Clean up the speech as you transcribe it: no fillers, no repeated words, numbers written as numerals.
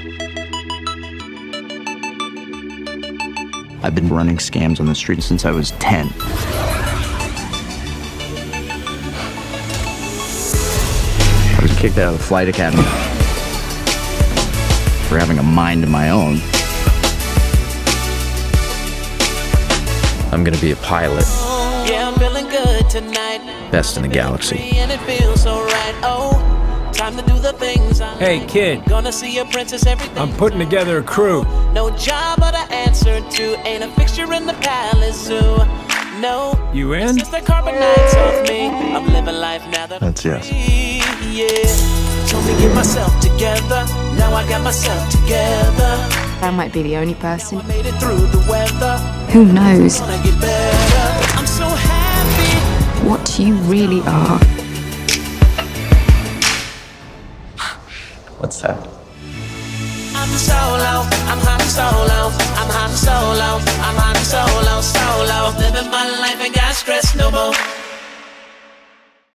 I've been running scams on the street since I was 10. I was kicked out of the flight academy for having a mind of my own. I'm gonna be a pilot. Yeah, I'm feeling good tonight. Best in the galaxy. And it feels so right. Oh, time to do the things I Hey, kid. Gonna see a princess everything. I'm putting together a crew. No job but I answer to. Ain't a fixture in the palace zoo. No. You in? Since the carbonites off me, I'm living life now that That's I'm yes. free. Yeah. Told me get myself together. Now I got myself together. I might be the only person. I made it through the weather. Who knows Gonna get better. I'm so happy. what you really are? What's that? I'm solo. I'm solo. I'm